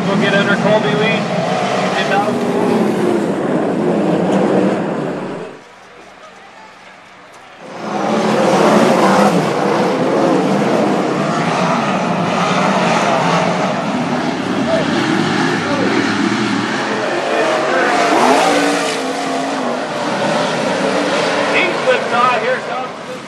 We'll get under Colby Lee. And now. Here comes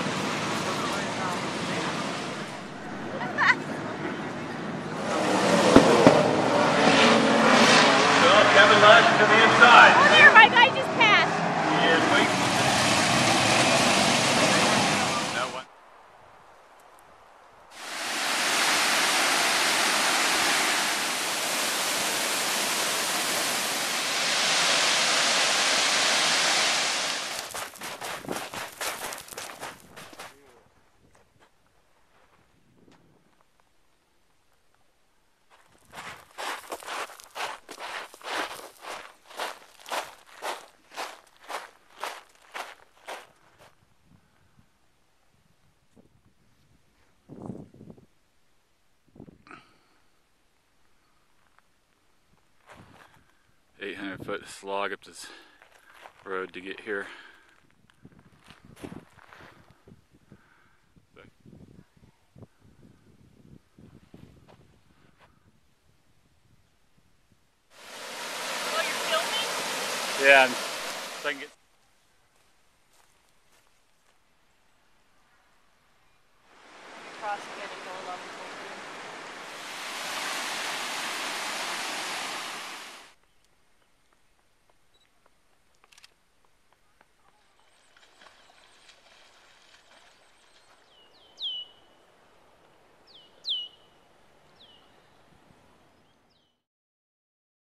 Kevin Lassen to the inside. Oh, there, my guy just passed. He is waiting. That one. .800-foot slog up this road to get here. Oh, you're filming? Yeah, so I can get